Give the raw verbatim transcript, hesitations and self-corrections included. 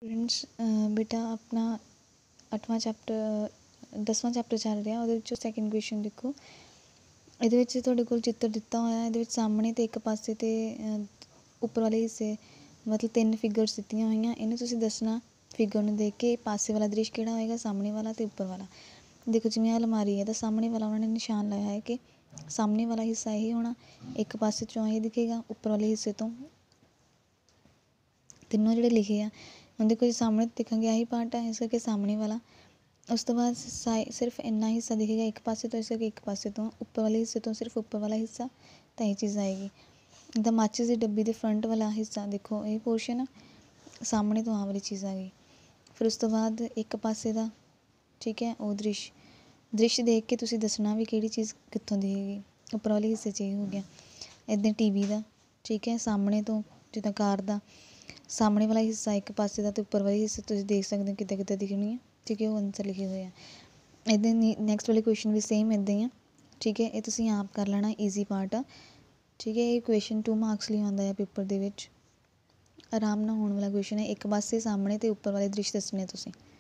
Students बेटा अपना अठवां chapter दसवां चैप्टर चल रहा ਉਹਦੇ ਵਿੱਚੋਂ ਸੈਕਿੰਡ ਕੁਐਸਚਨ ਦੇਖੋ। ਇਹਦੇ ਵਿੱਚ ਤੁਹਾਡੇ ਕੋਲ ਚਿੱਤਰ ਦਿੱਤਾ ਹੋਇਆ ਇਹਦੇ ਵਿੱਚ ਸਾਹਮਣੇ ਤੇ ਇੱਕ ਪਾਸੇ ਤੇ ਉੱਪਰ ਵਾਲੇ ਹਿੱਸੇ ਮਤਲਬ ਤਿੰਨ ਫਿਗਰਸ ਦਿੱਤੀਆਂ ਹੋਈਆਂ। ਇਹਨੂੰ ਤੁਸੀਂ ਦੱਸਣਾ ਫਿਗਰ ਨੂੰ ਦੇਖ ਕੇ ਪਾਸੇ ਵਾਲਾ ਦ੍ਰਿਸ਼ ਕਿਹੜਾ ਹੋਏਗਾ, ਸਾਹਮਣੇ ਵਾਲਾ ਤੇ ਉੱਪਰ ਵਾਲਾ। ਦੇਖੋ ਜਿਵੇਂ ਆਹ ਅਲਮਾਰੀ ਹੈ ਤਾਂ ਸਾਹਮਣੇ ਵਾਲਾ ਉਹਨਾਂ ਨੇ ਨਿਸ਼ਾਨ ਲਾਇਆ ਹੈ ਕਿ ਸਾਹਮਣੇ ਵਾਲਾ ਹਿੱਸਾ ਇਹ ਹੋਣਾ, ਇੱਕ ਪਾਸੇ 'ਚੋਂ ਇਹ ਦਿਖੇਗਾ, ਉੱਪਰ ਵਾਲੇ ਹਿੱਸੇ ਤੋਂ ਤਿੰਨੋਂ ਜਿਹੜੇ ਲਿਖੇ ਆ ਉਹਦੇ ਕੁਝ ਸਾਹਮਣੇ ਦਿਖਾਂਗੇ ਆਹੀ ਪਾਰਟ ਆ, ਇਸ ਕਰਕੇ ਸਾਹਮਣੇ ਵਾਲਾ। ਉਸ ਤੋਂ ਬਾਅਦ ਸਾਈ ਸਿਰਫ ਇੰਨਾ ਹਿੱਸਾ ਦਿਖੇਗਾ ਇੱਕ ਪਾਸੇ ਤੋਂ, ਇਸ ਕਰਕੇ ਇੱਕ ਪਾਸੇ ਤੋਂ ਉੱਪਰ ਵਾਲੇ ਹਿੱਸੇ ਤੋਂ ਸਿਰਫ ਉੱਪਰ ਵਾਲਾ ਹਿੱਸਾ, ਤਾਂ ਇਹ ਚੀਜ਼ ਆਏਗੀ। ਜਿੱਦਾਂ ਮਾਚਿਸ ਦੀ ਡੱਬੀ ਦੇ ਫਰੰਟ ਵਾਲਾ ਹਿੱਸਾ ਦੇਖੋ ਇਹ ਪੋਰਸ਼ਨ ਸਾਹਮਣੇ ਤੋਂ ਆਹ ਵਾਲੀ ਚੀਜ਼ ਆ ਗਈ। ਫਿਰ ਉਸ ਤੋਂ ਬਾਅਦ ਇੱਕ ਪਾਸੇ ਦਾ ਠੀਕ ਹੈ ਉਹ ਦ੍ਰਿਸ਼ ਦ੍ਰਿਸ਼ ਦੇਖ ਕੇ ਤੁਸੀਂ ਦੱਸਣਾ ਵੀ ਕਿਹੜੀ ਚੀਜ਼ ਕਿੱਥੋਂ ਦਿਖੇਗੀ। ਉੱਪਰ ਵਾਲੇ ਹਿੱਸੇ 'ਚ ਇਹ ਹੋ ਗਿਆ। ਇੱਦਾਂ ਟੀ ਵੀ ਦਾ ਠੀਕ ਹੈ ਸਾਹਮਣੇ ਤੋਂ, ਜਿੱਦਾਂ ਕਾਰ ਦਾ ਸਾਹਮਣੇ ਵਾਲਾ ਹਿੱਸਾ ਇੱਕ ਪਾਸੇ ਦਾ ਅਤੇ ਉੱਪਰ ਵਾਲੇ ਹਿੱਸੇ ਤੁਸੀਂ ਦੇਖ ਸਕਦੇ ਹੋ ਕਿੱਦਾਂ ਕਿੱਦਾਂ ਦਿਖਣੀ ਹੈ, ਠੀਕ ਹੈ ਉਹ ਆਨਸਰ ਲਿਖੇ ਹੋਏ ਆ। ਇੱਦਾਂ ਨੈਕਸਟ ਵਾਲੇ ਕੁਐਸਚਨ ਵੀ ਸੇਮ ਇੱਦਾਂ ਹੀ ਆ, ਠੀਕ ਹੈ ਇਹ ਤੁਸੀਂ ਆਪ ਕਰ ਲੈਣਾ, ਈਜ਼ੀ ਪਾਰਟ ਆ, ਠੀਕ ਹੈ। ਇਹ ਕੁਐਸਚਨ ਟੂ ਮਾਰਕਸ ਲਈ ਆਉਂਦਾ ਹੈ ਪੇਪਰ ਦੇ ਵਿੱਚ, ਆਰਾਮ ਨਾਲ ਹੋਣ ਵਾਲਾ ਕੁਐਸਚਨ ਹੈ। ਇੱਕ ਪਾਸੇ ਸਾਹਮਣੇ ਅਤੇ ਉੱਪਰ ਵਾਲੇ ਦ੍ਰਿਸ਼ ਦੱਸਣੇ ਤੁਸੀਂ।